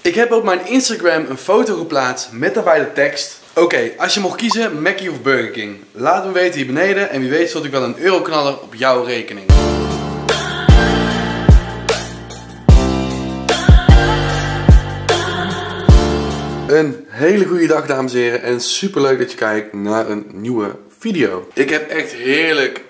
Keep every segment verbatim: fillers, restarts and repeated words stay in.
Ik heb op mijn Instagram een foto geplaatst met daarbij de tekst: Oké, okay, als je mocht kiezen, Mackie of Burger King. Laat me weten hier beneden en wie weet zult ik wel een euroknaller op jouw rekening. Een hele goede dag, dames en heren, en super leuk dat je kijkt naar een nieuwe video. Ik heb echt heerlijk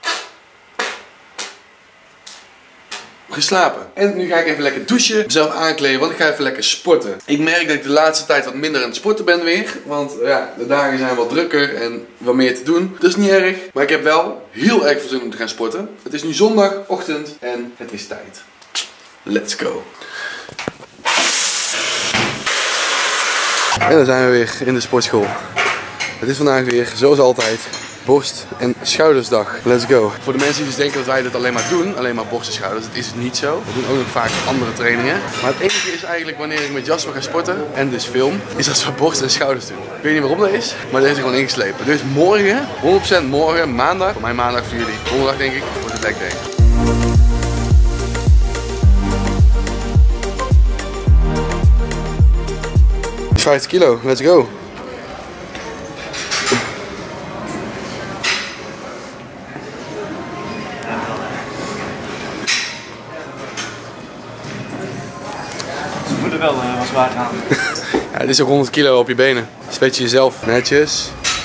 geslapen. En nu ga ik even lekker douchen, mezelf aankleden, want ik ga even lekker sporten. Ik merk dat ik de laatste tijd wat minder aan het sporten ben weer. Want ja, de dagen zijn wat drukker en wat meer te doen. Dat is niet erg, maar ik heb wel heel erg veel zin om te gaan sporten. Het is nu zondagochtend en het is tijd. Let's go. En dan zijn we weer in de sportschool. Het is vandaag weer, zoals altijd, borst- en schoudersdag. Let's go. Voor de mensen die dus denken dat wij dit alleen maar doen, alleen maar borst en schouders, dat is het niet zo. We doen ook nog vaak andere trainingen. Maar het enige is eigenlijk wanneer ik met Jasper ga sporten, en dus film, is dat we borst en schouders doen. Ik weet niet waarom dat is, maar dat is er gewoon ingeslepen. Dus morgen, honderd procent morgen, maandag, voor mij maandag voor jullie, donderdag denk ik, wordt het leg day. vijftig kilo, let's go. Ze voelen wel uh, wat zwaar aan. Ja, het is ook honderd kilo op je benen. Spet je jezelf netjes.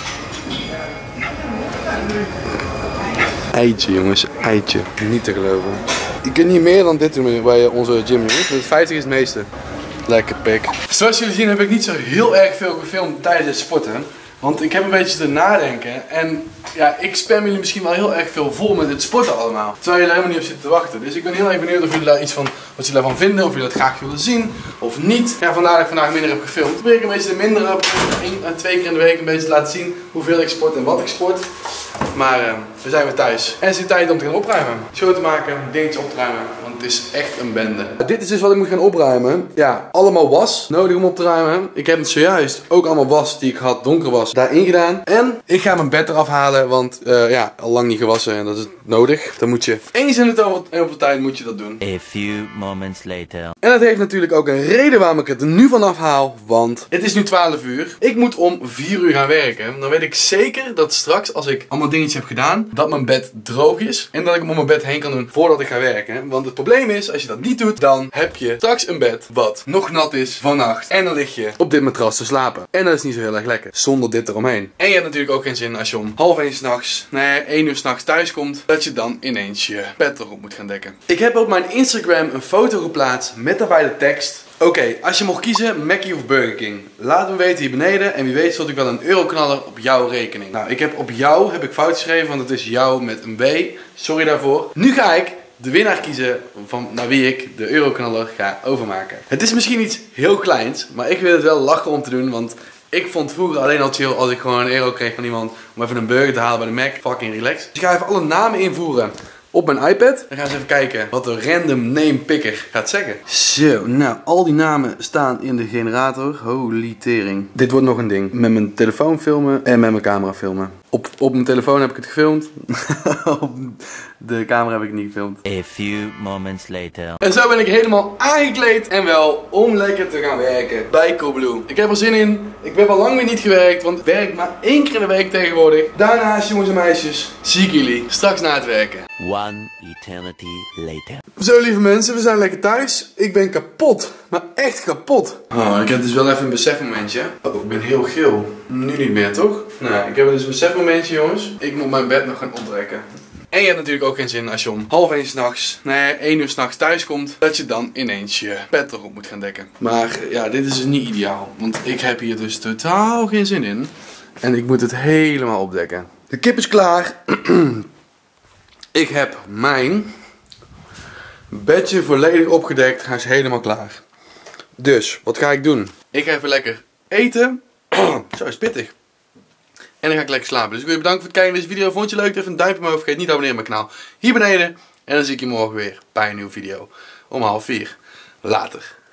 Eitje jongens, eitje. Niet te geloven. Je kunt niet meer dan dit doen bij onze gym jongens. vijftig is het meeste. Lekker pik. Zoals jullie zien heb ik niet zo heel erg veel gefilmd tijdens het sporten. Want ik heb een beetje te nadenken. En ja, ik spam jullie misschien wel heel erg veel vol met het sporten allemaal. Terwijl jullie er helemaal niet op zitten te wachten. Dus ik ben heel erg benieuwd of jullie daar iets van, wat jullie daarvan vinden. Of jullie dat graag willen zien. Of niet. Ja, vandaar dat ik vandaag minder heb gefilmd. Probeer ik een beetje de minder op. één, twee keer in de week een beetje te laten zien hoeveel ik sport en wat ik sport. Maar uh, we zijn weer thuis. En het is tijd om te gaan opruimen. Show te maken, dingetjes op te ruimen. Want het is echt een bende. Dit is dus wat ik moet gaan opruimen. Ja, allemaal was nodig om op te ruimen. Ik heb het zojuist ook allemaal was die ik had, donker was, daarin gedaan. En ik ga mijn bed eraf halen. Want uh, ja, al lang niet gewassen en dat is nodig. Dan moet je eens in de zoveel tijd moet je dat doen. A few moments later. En dat heeft natuurlijk ook een reden waarom ik het er nu vanaf haal. Want het is nu twaalf uur. Ik moet om vier uur gaan werken. Dan weet ik zeker dat straks als ik allemaal dingetjes heb gedaan, dat mijn bed droog is. En dat ik hem op mijn bed heen kan doen voordat ik ga werken. Want het probleem is, als je dat niet doet, dan heb je straks een bed wat nog nat is vannacht. En dan lig je op dit matras te slapen. En dat is niet zo heel erg lekker. Zonder dit eromheen. En je hebt natuurlijk ook geen zin als je om half één s'nachts, nee, één uur s'nachts thuis komt, dat je dan ineens je bed erop moet gaan dekken. Ik heb op mijn Instagram een foto geplaatst met daarbij de tekst: Oké, okay, als je mocht kiezen, Mackie of Burger King. Laat me weten hier beneden en wie weet zult ik wel een euroknaller op jouw rekening. Nou, ik heb op jou heb ik fout geschreven, want het is jou met een B. Sorry daarvoor. Nu ga ik de winnaar kiezen van naar wie ik de euroknaller ga overmaken. Het is misschien iets heel kleins, maar ik wil het wel lachen om te doen, want ik vond vroeger alleen al chill als ik gewoon een euro kreeg van iemand om even een burger te halen bij de Mac. Fucking relaxed. Dus ik ga even alle namen invoeren op mijn iPad. Dan gaan we eens even kijken wat de random name picker gaat zeggen. Zo, nou, al die namen staan in de generator. Holy tering. Dit wordt nog een ding. Met mijn telefoon filmen en met mijn camera filmen. Op, op mijn telefoon heb ik het gefilmd. Op de camera heb ik het niet gefilmd. A few moments later. En zo ben ik helemaal aangekleed en wel om lekker te gaan werken bij Coolblue. Ik heb er zin in. Ik heb al lang weer niet gewerkt, want ik werk maar één keer in de week tegenwoordig. Daarnaast, jongens en meisjes, zie ik jullie straks na het werken. One eternity later. Zo, lieve mensen, we zijn lekker thuis. Ik ben kapot, maar echt kapot. Oh, ik heb dus wel even een besefmomentje. Oh, ik ben heel geel. Nu niet meer, toch? Nou, ik heb dus een besefmomentje, jongens. Ik moet mijn bed nog gaan optrekken. En je hebt natuurlijk ook geen zin als je om half één s'nachts, nee, één uur s'nachts thuis komt, dat je dan ineens je bed erop moet gaan dekken. Maar ja, dit is dus niet ideaal. Want ik heb hier dus totaal geen zin in. En ik moet het helemaal opdekken. De kip is klaar. Ik heb mijn bedje volledig opgedekt. Hij is helemaal klaar. Dus, wat ga ik doen? Ik ga even lekker eten. Zo is pittig. En dan ga ik lekker slapen. Dus ik wil je bedanken voor het kijken naar deze video. Vond je leuk? Even een duimpje omhoog. Vergeet niet te abonneren op mijn kanaal hier beneden. En dan zie ik je morgen weer bij een nieuwe video. Om half vier. Later.